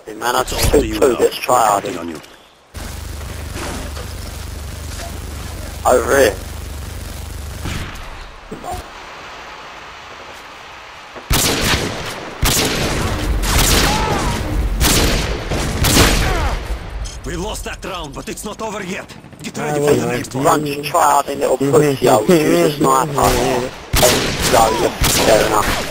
Hey man, I just 2-2, let's try hard on you. over here. We lost that round, but it's not over yet. Get ready for the next one. Run, try hard, little pussy, yo. Use a sniper. Go, fair enough.